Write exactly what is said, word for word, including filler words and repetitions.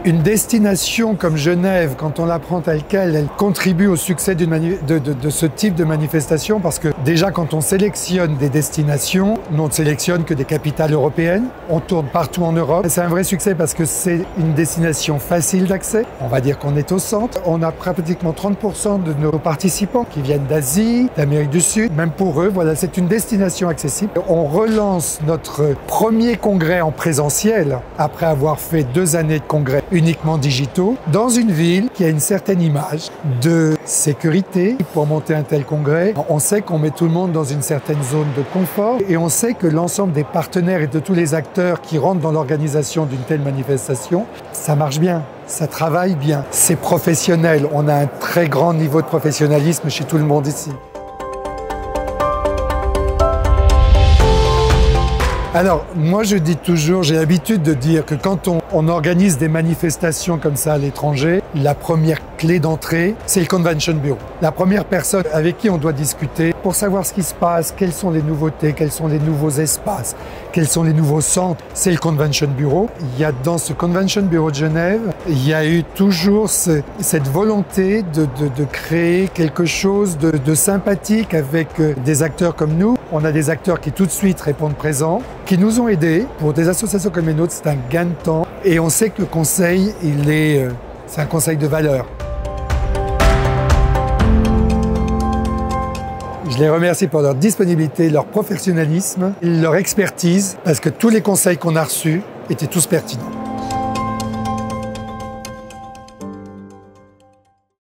Une destination comme Genève, quand on la prend telle qu'elle, elle contribue au succès d'une mani- de, de, de ce type de manifestation parce que déjà quand on sélectionne des destinations, nous on ne sélectionne que des capitales européennes, on tourne partout en Europe. C'est un vrai succès parce que c'est une destination facile d'accès. On va dire qu'on est au centre. On a pratiquement trente pour cent de nos participants qui viennent d'Asie, d'Amérique du Sud. Même pour eux, voilà, c'est une destination accessible. On relance notre premier congrès en présentiel après avoir fait deux années de congrès uniquement digitaux, dans une ville qui a une certaine image de sécurité. Pour monter un tel congrès, on sait qu'on met tout le monde dans une certaine zone de confort et on sait que l'ensemble des partenaires et de tous les acteurs qui rentrent dans l'organisation d'une telle manifestation, ça marche bien, ça travaille bien, c'est professionnel. On a un très grand niveau de professionnalisme chez tout le monde ici. Alors, moi je dis toujours, j'ai l'habitude de dire que quand on, on organise des manifestations comme ça à l'étranger, la première clé d'entrée, c'est le Convention Bureau. La première personne avec qui on doit discuter pour savoir ce qui se passe, quelles sont les nouveautés, quels sont les nouveaux espaces, quels sont les nouveaux centres, c'est le Convention Bureau. Il y a dans ce Convention Bureau de Genève, il y a eu toujours ce, cette volonté de, de, de créer quelque chose de, de sympathique avec des acteurs comme nous. On a des acteurs qui tout de suite répondent présents, qui nous ont aidés. Pour des associations comme les nôtres, c'est un gain de temps. Et on sait que le conseil, il est, c'est un conseil de valeur. Je les remercie pour leur disponibilité, leur professionnalisme, leur expertise, parce que tous les conseils qu'on a reçus étaient tous pertinents.